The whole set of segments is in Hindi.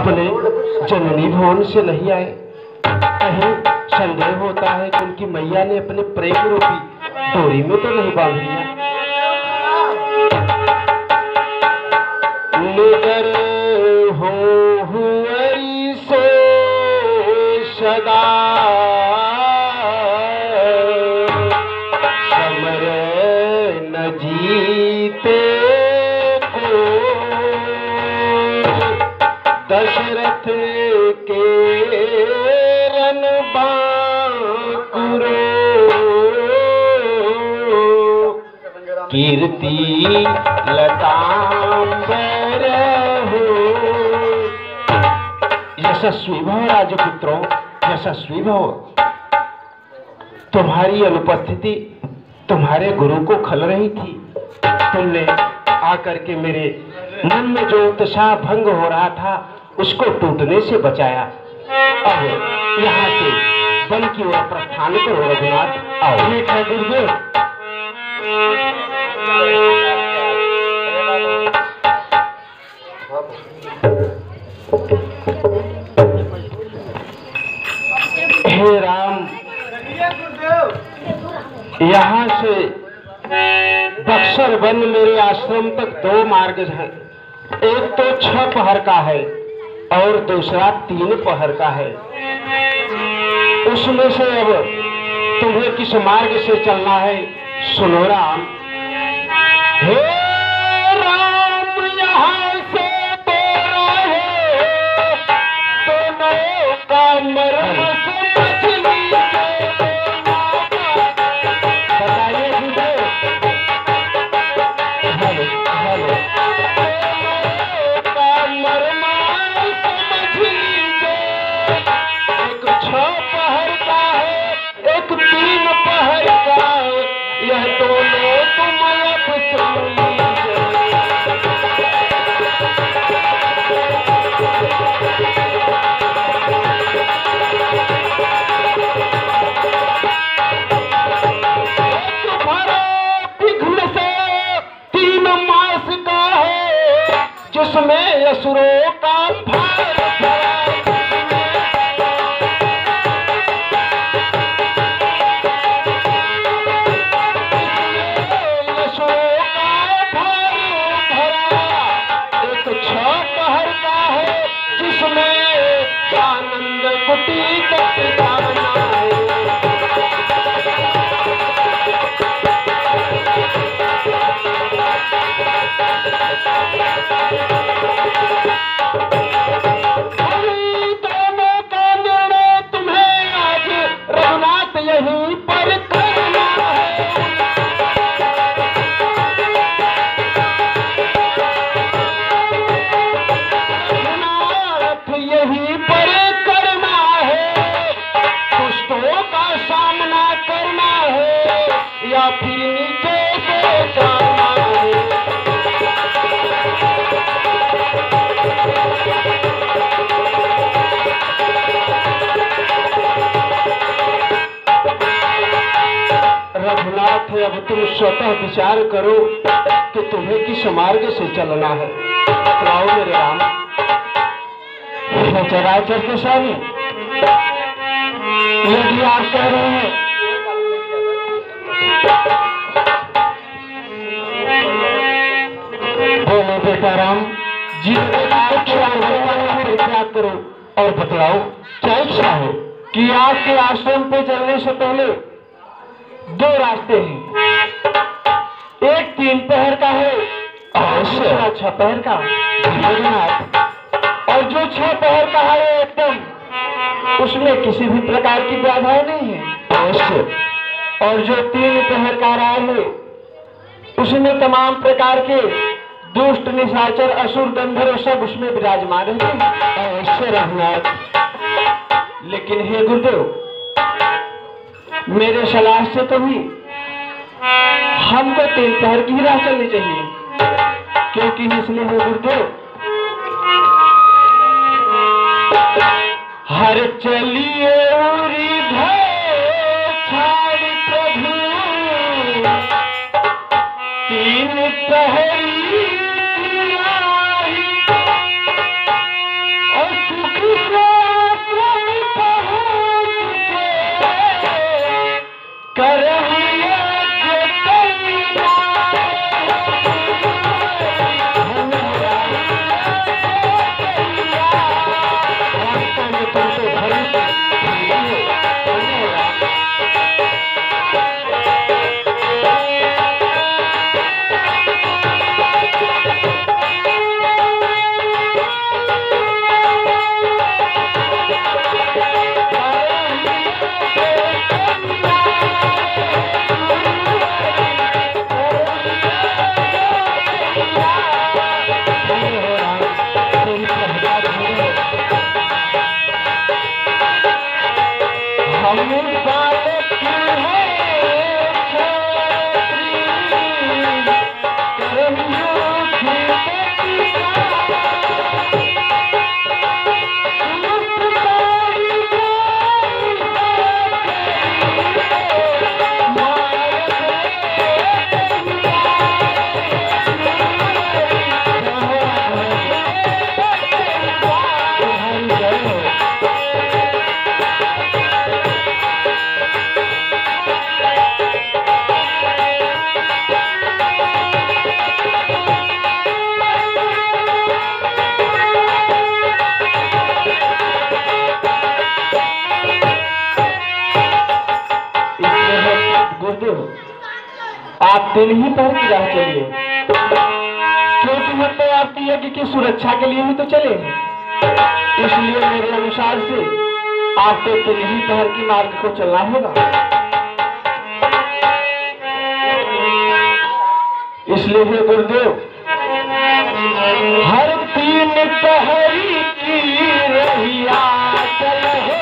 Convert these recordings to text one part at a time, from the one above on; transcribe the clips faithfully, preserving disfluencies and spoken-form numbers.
अपने जननी भवन से नहीं आए। कहीं संदेह होता है कि उनकी मैया ने अपने प्रेम रूपी डोरी में तो नहीं बांध लिया। निगर हो हुअरी से सदा समर न जीते को दशरथ के रन बांकुरो कीर्ति लतांबर हो। यशस्वी भव राजपुत्रों, यशस्वी भव। तुम्हारी अनुपस्थिति तुम्हारे गुरु को खल रही थी। तुमने आकर के मेरे मन में जो उत्साह भंग हो रहा था उसको टूटने से बचाया। अब यहाँ से वन की ओर प्रस्थान करो रघुनाथ। आओ। ठीक है गुरुदेव। हे राम, यहाँ से बक्सर वन मेरे आश्रम तक दो मार्ग हैं। एक तो छह पहर का है और दूसरा तीन पहर का है। उसमें से अब तुम्हें किस मार्ग से चलना है सुनो राम। हे राम, यहाँ से तेरा है दोनों का मर्म समझ लीजिए। बताइए गुरुदेव। Hello hello. का मर्म समझ लीजिए। एक छह पहर का है, एक तीन पहर का है। यह दोनों तुम अब सुन लीजिए। एक भरा विघ्न से तीन मास का है जिसमें असुरों का भार भरा। आनंद कुटी कट जाना है। दोनों का निर्णय तुम्हें आज रघुनाथ यहीं पर करना है। रघुनाथ यहीं पर का सामना करना है या फिर नीचे से जाना है। रघुनाथ, अब तुम स्वतः विचार करो कि तुम्हें किस मार्ग से चलना है। बतलाओ मेरे राम। चराचर के स्वामी, यदि आप कह रहे हैं बोलो बेटा राम जी, क्या करो और बतलाओ क्या इच्छा है। कि आपके आश्रम पे चलने से पहले दो रास्ते हैं। एक तीन पहर का है और दूसरा छह पहर का। और जो छह पहर का है एकदम उसमें किसी भी प्रकार की बाधाएं नहीं है। अवश्य। और जो तीन पहर का राह है उसमें तमाम प्रकार के दुष्ट निशाचर असुर गंधर्व सब उसमें विराजमान हैं। अवश्य रघुनाथ। लेकिन हे गुरुदेव, मेरे सलाह से तो भी हमको तीन पहर की राह चलनी चाहिए। क्योंकि इसलिए हे गुरुदेव, हर चलिए उरी भय छाड़ प्रभु तीन पहरी और आप तीन ही पहर की राह चलिए, क्योंकि हम तो आपकी यज्ञ की सुरक्षा के लिए ही तो चले हैं। इसलिए मेरे अनुसार से आपको तीन ही पहर की मार्ग को चलना होगा। इसलिए हे गुरुदेव, हर तीन पहरी की रहिया चलो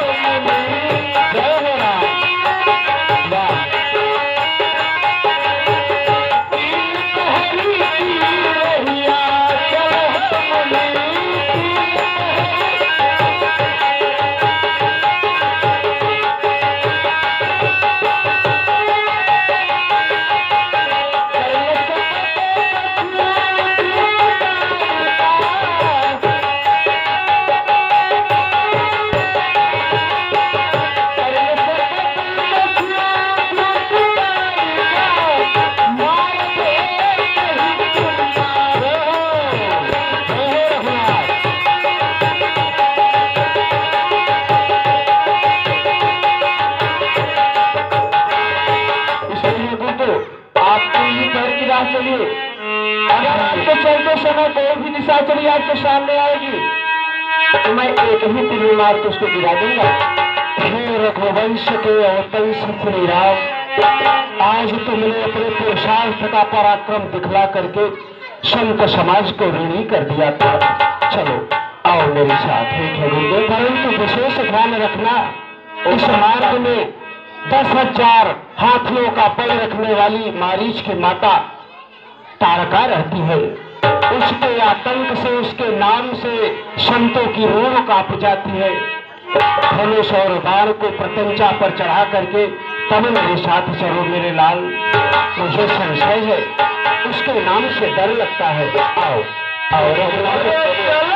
चलिए। अगर आपके चलते समय कोई भी निशाचरी आपके सामने आएगी तो मैं एक ही तीर मार के उसको गिरा दूंगा। हे रघुवंश के अवतंस श्री राम, आज तुमने अपने पुरुषार्थ का पराक्रम दिखला करके संत समाज को ऋणी कर दिया था। चलो आओ मेरे साथ। ठीक है गुरुदेव, परंतु विशेष ध्यान रखना, इस मार्ग में दस हजार हाथियों का बल रखने वाली मारीच की माता तारका रहती है। उसके आतंक से, उसके नाम से संतों की रूह कांप जाती है। धनुष और बाण को प्रत्यंचा पर चढ़ा करके तब मेरे साथ चलो मेरे लाल। मुझे संशय है, उसके नाम से डर लगता है। आओ आओ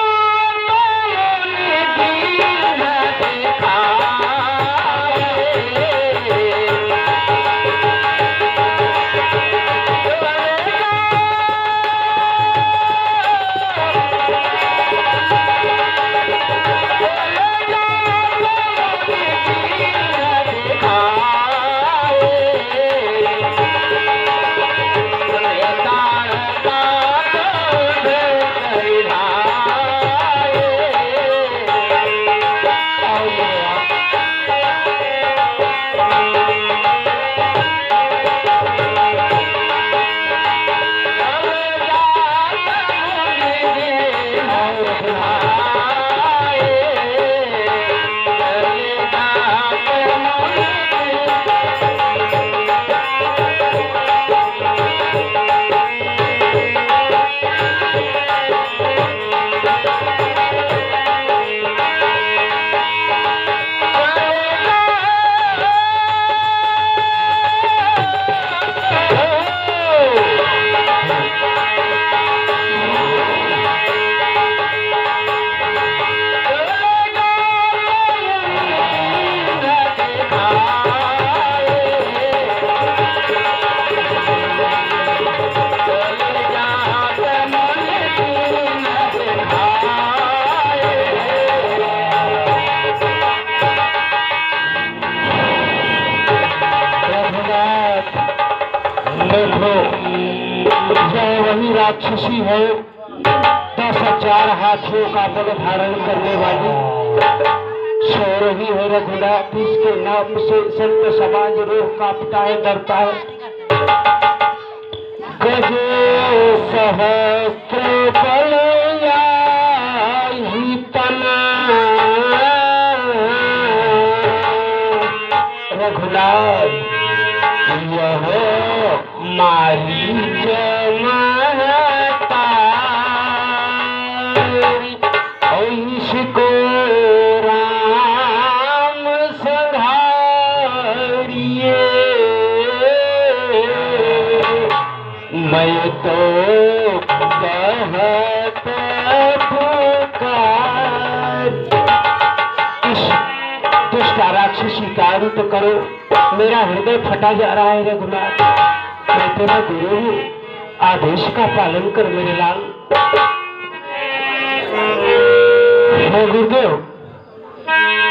वही राक्षसी है, दस हजार हाथियों का बल धारण करने वाली सो रही है रघुनाथ। इसके नाम से संत समाज रोह कांपता है, डरता है। गजे सहस्त्र बल ही तना रघुनाथ, यह मारी जमाता इसको राम संहारिए। मैं तो बहुत पुकार, इस दुष्ट राक्षसी का अंत करो। मेरा हृदय फटा जा रहा है रघुनाथ, मैं तेरा गुरु हूँ, आदेश का पालन कर मेरे लाल। हे गुरुदेव,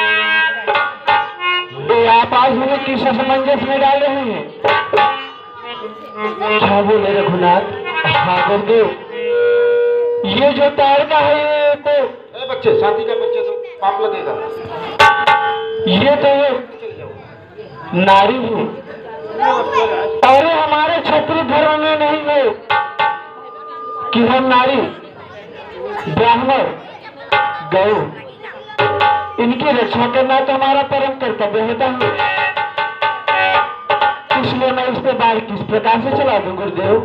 आप आज हमें किस असमंजस में डाले हुए हैं? क्या बोले रघुनाथ? हाँ गुरुदेव, ये जो तारका है ये तो ए बच्चे शांति का परिचय दो, पाप लगेगा। ये तो नारी हूँ और हमारे क्षत्रिय धर्म में नहीं है कि हम नारी ब्राह्मण गौ इनकी रक्षा करना तो हमारा परम कर्तव्य होता है। इसलिए मैं इस पे बात किस प्रकार से चला दूं गुरुदेव?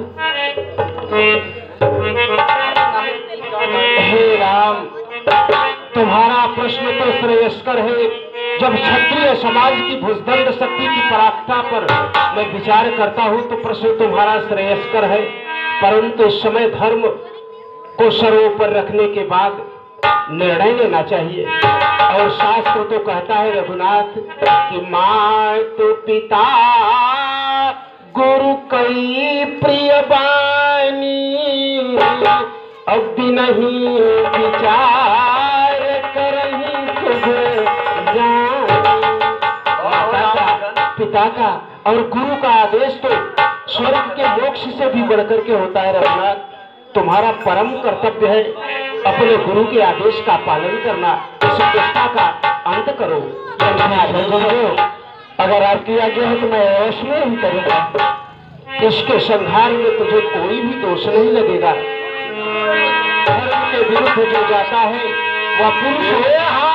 हे राम, तुम्हारा प्रश्न तो श्रेयस्कर है। जब क्षत्रिय समाज की भुजदंड शक्ति की पराकाष्ठा पर मैं विचार करता हूँ तो प्रश्न तुम्हारा श्रेयस्कर है, परंतु इस समय धर्म को सर्वोपर रखने के बाद निर्णय लेना चाहिए। और शास्त्र तो कहता है रघुनाथ कि मातु पिता गुरु कई प्रिय बानी, अब भी नहीं विचार करही शुभ जानी। पिता का और गुरु का आदेश तो स्वर्ग के मोक्ष से भी बढ़कर के होता है रघुनाथ। तुम्हारा परम कर्तव्य है अपने गुरु के आदेश का पालन करना। इस चेष्टा का अंत करो। अगर आपकी आज्ञा है तो मैं अवश्य ही करूंगा। इसके संहार में तुझे कोई भी दोष नहीं लगेगा। धर्म के विरुद्ध जो जाता है वह पुरुष है।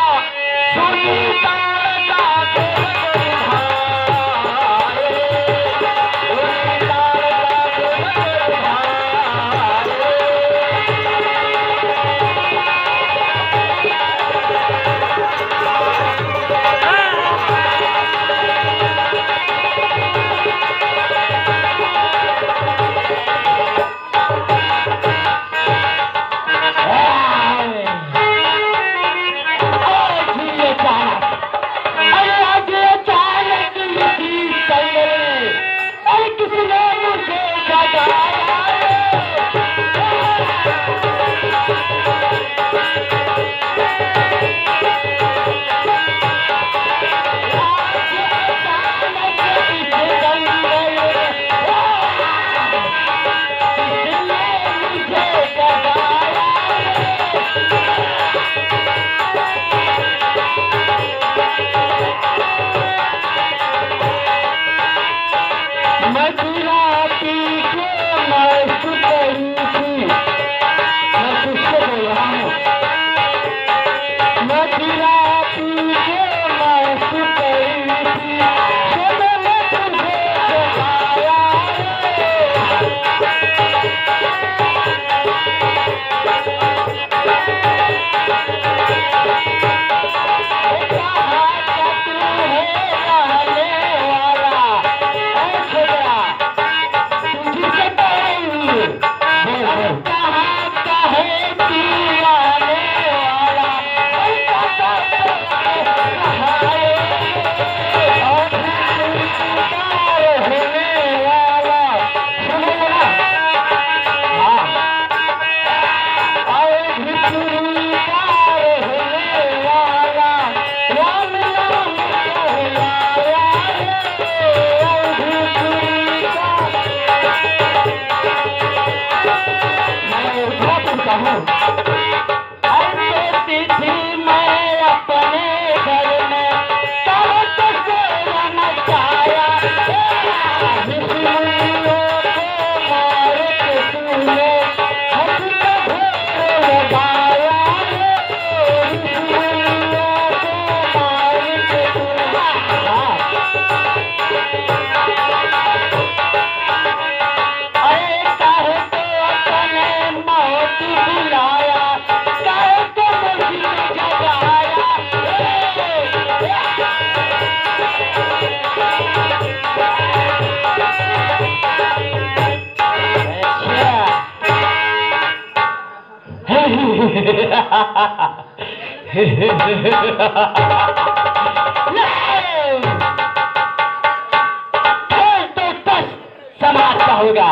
समाप्त होगा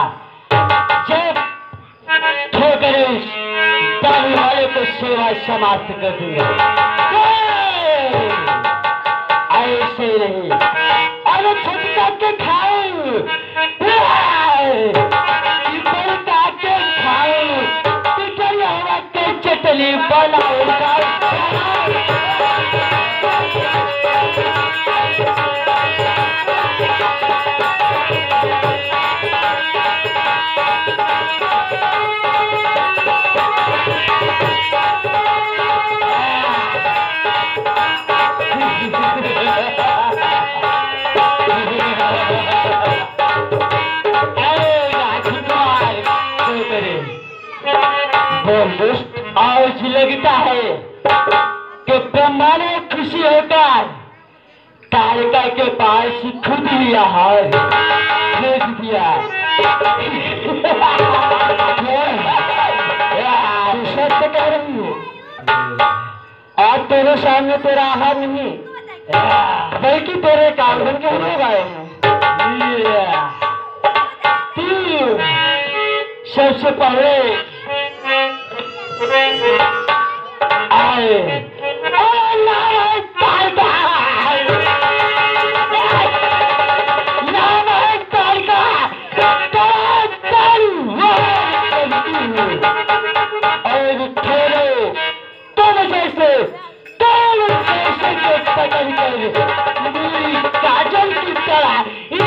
जब ठोकर दारू वाले को सेवा समाप्त कर दूंगा। ऐसे नहीं, अरे छटका के खाओ। पतली बनाऊंगा। आज लगता है कि ब्रह्मा ने खुशी होकर तारिका के पास खुद ही आहार भेज दिया। तू सत्य कह रही है। आज तेरे सामने तेरा आहार नहीं बल्कि तेरे कार्बन के लोग आए हैं। तू सबसे पहले आए और थोड़े तुम जैसे तुम जैसे के पकड़ कर मेरी काजल की तरह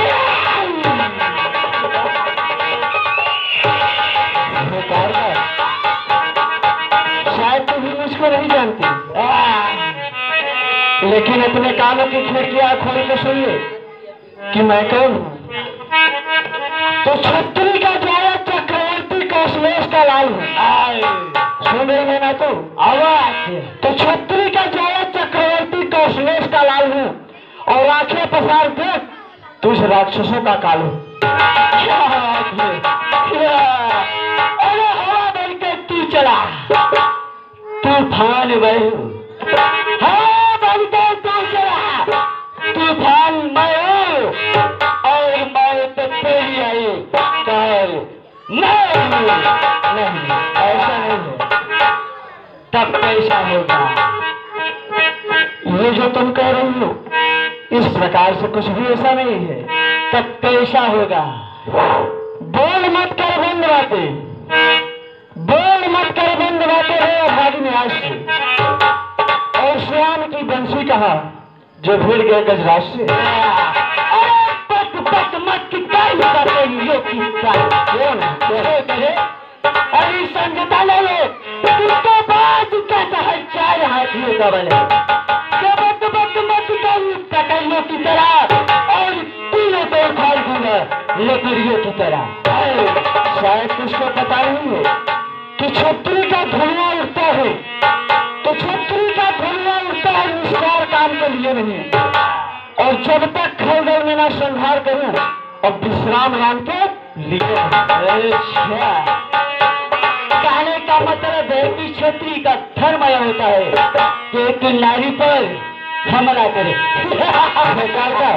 शायद तुम मुझको नहीं जानती, लेकिन अपने कानों की खिड़कियां खोल के सुनिए कि मैं कौन हूँ। तो छत्री का जाया चक्रवर्ती कौशलेश का लाल हूँ। सुन रही है ना तू आवाज? तो छत्री का जाया चक्रवर्ती कौशलेश का लाल हूँ और आंखें पसार देख तुझ राक्षसों का काल हूँ। अरे हवा बन के तू चला तूफान बहू, हवा बन के तू चला तूफान मैं हूँ और मैं तो तेरी आई कल नहीं नहीं ऐसा नहीं है। तब कैसा होगा ये जो तुम कह रही हो? इस प्रकार से कुछ भी ऐसा नहीं है। तब कैसा होगा? बोल मत कर बंद बातें, बोल मत कर बंद बातें है भागी निराश से। और श्याम की बंसी कहा जो भिड़ गए गजराज से। अरे पक पक मत की काई बातें यो की काई कौन करे करे अरे संगता ले ले तुमको बाज कैसा है चार हाथियों का बने बक बक मत कहीं पकड़ने की तरह और तीनों को उखाड़ दूंगा लकड़ियों की तरह। शायद तुझको पता नहीं है कि छतरी का धुआं उठता है तो छतरी का धुआं उठता है निष्कार काम के लिए नहीं। और जब तक खलदल में ना संहार करूं और विश्राम राम के लिए। कहने का मतलब है कि छतरी का धर्म यह होता है कि एक नारी पर हमला करे। बेकार का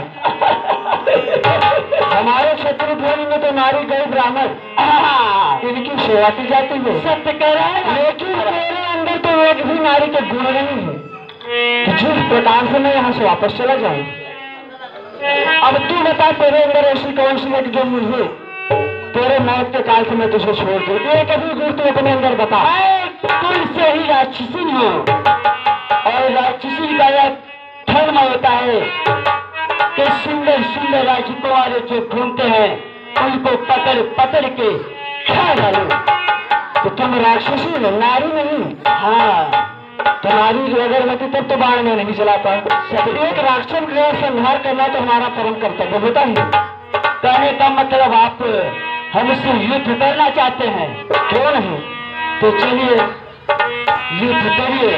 हमारे क्षत्रिय ध्वनि में तो नारी गई ब्राह्मण इनकी सेवा की जाती है। सत्य कह रहा है, लेकिन मेरे अंदर तो एक भी नारी के गुण नहीं है कि जिस प्रकार से मैं यहाँ से वापस चला जाऊं। अब तू बता तेरे अंदर ऐसी कौन सी है जो मुझे तेरे मौत के काल से मैं तुझे छोड़ दूं। ये कभी गुण तू अपने अंदर बता। तुम से ही राक्षसी हो और राक्षसी का यह धर्म होता है कि सुंदर सुंदर राजकुमार जो घूमते हैं उनको पकड़ पकड़ के खा डालो। तो तुम राक्षसी हो, नारी नहीं। हाँ तो नारी अगर होती तब तो बाण में नहीं चलाता। एक राक्षस का संहार करना तो हमारा परम कर्तव्य होता है। कहने का मतलब आप हमसे युद्ध करना चाहते हैं? क्यों नहीं, तो चलिए युद्ध करिए।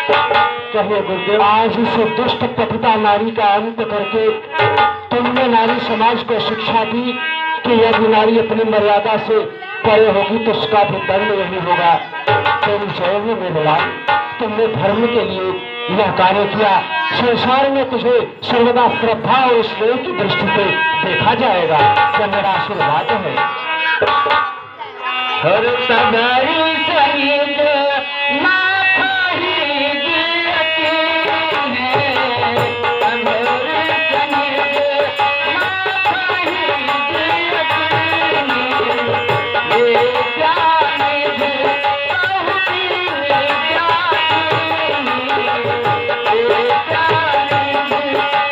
कहिए गुरुदेव। आज इस दुष्ट पतिता नारी का अंत करके तुमने नारी समाज को शिक्षा दी कि यदि नारी अपनी मर्यादा से परे होगी तो उसका भी दंड यही होगा। तेरी जय हो मेरे लाल, तुमने धर्म के लिए यह कार्य किया। संसार में तुझे सर्वदा श्रद्धा और स्नेह की दृष्टि से देखा जाएगा। यह मेरा आशीर्वाद है। हर तबारी सहीज माथा ही गिरती है, तबारी सहीज माथा ही गिरती है, ये जाने दे कहती है जाने, ये जाने दे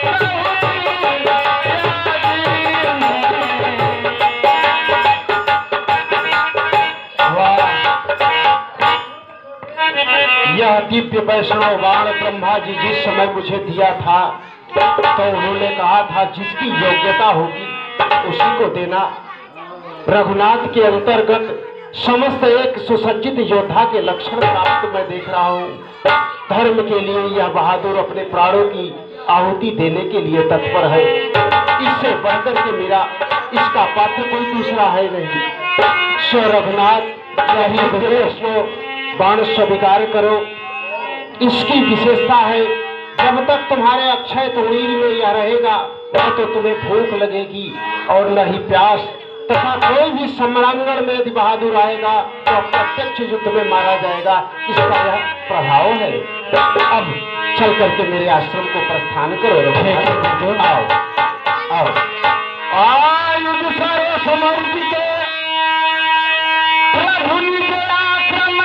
यह दिव्य वैष्णव बाण ब्रह्मा जी जिस समय मुझे दिया था तो उन्होंने कहा था जिसकी योग्यता होगी उसी को देना। रघुनाथ के अंतर्गत समस्त एक सुसज्जित योद्धा के लक्षण प्राप्त मैं देख रहा हूँ। धर्म के लिए यह बहादुर अपने प्राणों की आहुति देने के लिए तत्पर है। इससे बढ़कर के मेरा इसका पात्र कोई दूसरा है नहीं। सो रघुनाथ यही वैष्णव बाण स्वीकार करो। इसकी विशेषता है जब तक तुम्हारे अक्षय तुरीर में यह रहेगा न तो तुम्हें भूख लगेगी और न ही प्यास, तथा कोई भी सम्रांगण में यदि बहादुर आएगा तो प्रत्यक्ष युद्ध में मारा जाएगा। इसका यह प्रभाव है। अब चल करके मेरे आश्रम को प्रस्थान करो। आओ आओ आयुध सर्व समर्पित प्रभु निज आश्रम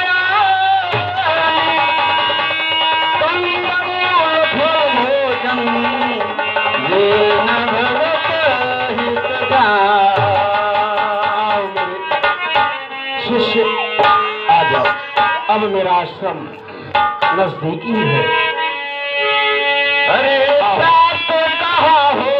शिष्य आ जाओ। अब मेरा आश्रम नजदीकी है। अरे प्राप्त कहाँ हो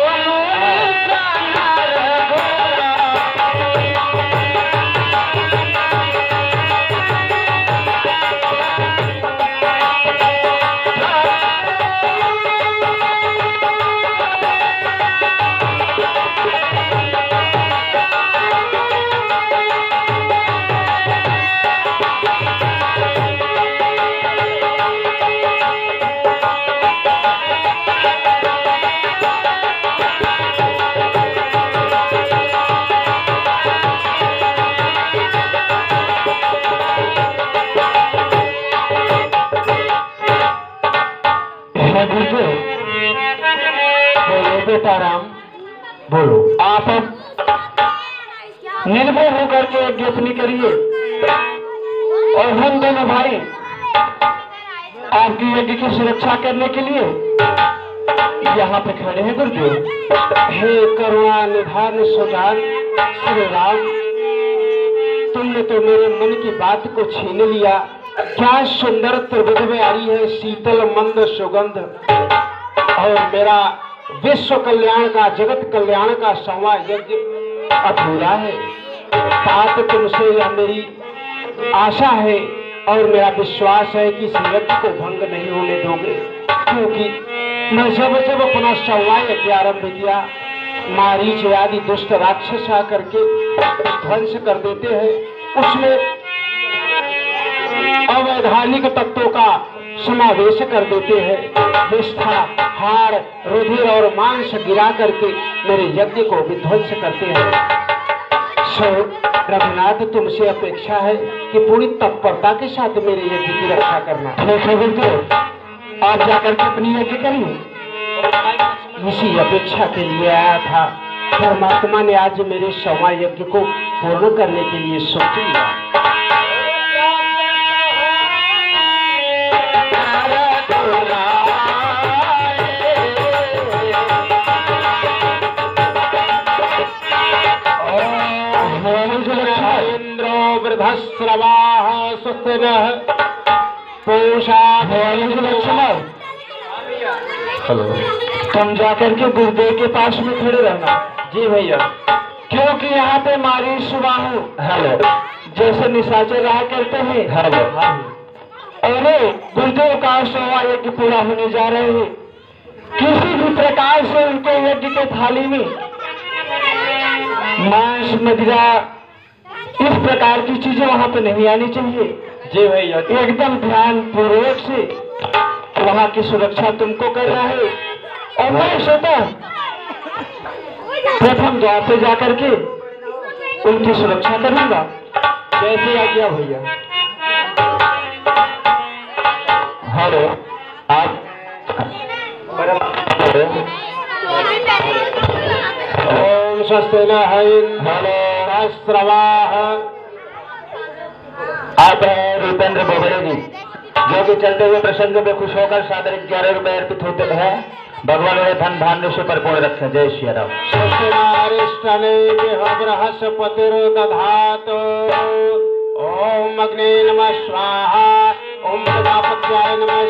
बेटा राम, बोलो। आप निर्भय होकर के ज्ञापनी करिए और हम दोनों भाई आपकी यज्ञ की सुरक्षा करने के लिए यहाँ पे खड़े हैं गुरुदेव। हे करुणा निधान सुजान श्री राम, तुमने तो मेरे मन की बात को छीन लिया। क्या सुंदर त्रिभुज में आ रही है शीतल मंद सुगंध, और मेरा विश्व कल्याण का जगत कल्याण का सवा यज्ञ अधूरा है। तात तुमसे यह मेरी आशा है और मेरा विश्वास है कि इस यज्ञ को भंग नहीं होने दोगे, क्योंकि मैं जब जब अपना सवा यज्ञ आरंभ किया मारीच आदि दुष्ट राक्षस आकर के ध्वंस कर देते हैं। उसमें अवैधानिक तत्वों का समावेश कर देते हैं। निष्ठा, हार, रुधिर और मांस गिरा करके मेरे यज्ञ को विध्वंस करते हैं। सो रघुनाथ, तुमसे अपेक्षा है कि पूरी तत्परता के साथ मेरे यज्ञ की रक्षा करना। आप जाकर के अपनी यज्ञ करिए। इसी अपेक्षा के लिए आया था। परमात्मा ने आज मेरे सवा यज्ञ को पूर्ण करने के लिए सोच लिया। वृद्धश्रवाः स्वस्तिनः पूषा। हेलो, तुम जाकर के गुरुदेव के पास में खड़े रहना। जी भैया, क्योंकि यहाँ पे मारी सुबाहु हेलो जैसे निशाचर रहा करते हैं। हेलो, और गुरुदेव का सोवा यज्ञ पूरा होने जा रहे हैं। किसी भी प्रकार से उनको यज्ञ के थाली में मांस मदिरा इस प्रकार की चीजें वहां पे नहीं आनी चाहिए। जी भैया, एकदम ध्यान पूर्वक से वहां की सुरक्षा तुमको करना है। और मैं स्वतः प्रथम द्वार पे जाकर के उनकी सुरक्षा करूंगा। कैसे आ गया भैया? हेलो, आप ओम स्वस्तिना सहस्रवाह। आप रुपेंद्र बोबड़े जी, जो कि चलते हुए प्रसंग में खुश होकर सादर ग्यारह रुपए अर्पित होते हैं। भगवान उन्हें धन धान्य से परिपूर्ण रखें। जय श्री राम। बृहस्पतिर्दधातु। ओम अग्ने नमः स्वाहा। ओम प्रजापत्याय नमः